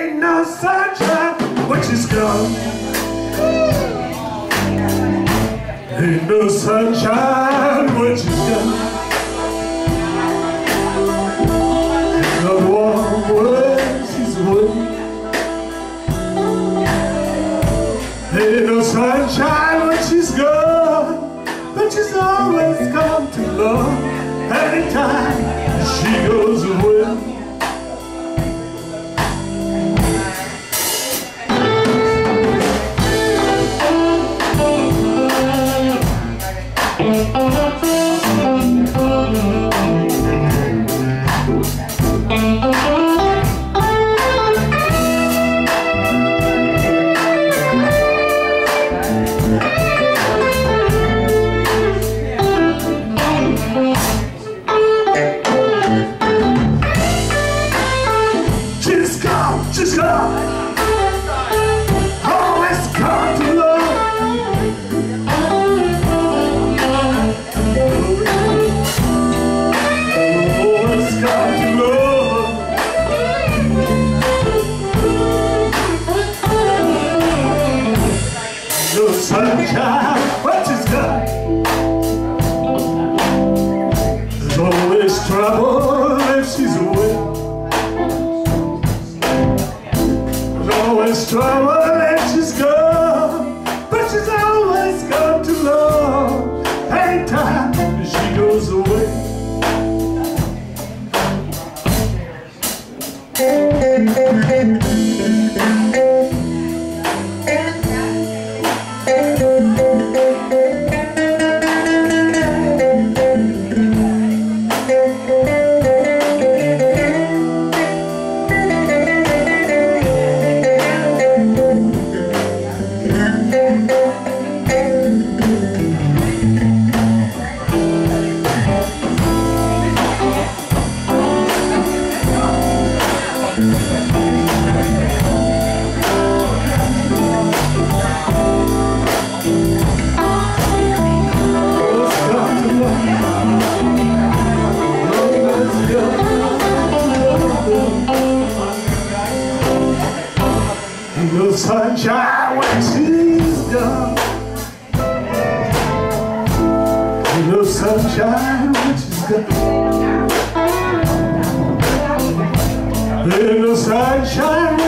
Ain't no sunshine when she's gone. Ain't no sunshine when she's gone. Ain't no warm when she's away. Ain't no sunshine when she's gone, but she's always come to love anytime she goes away. She's gone, always come to love. Always come to love. No sunshine, but she's gone. There's always trouble if she's away. Always trouble and she's gone, but she's always come to love anytime she goes away. No sunshine when she's gone. No sunshine when she's gone. No sunshine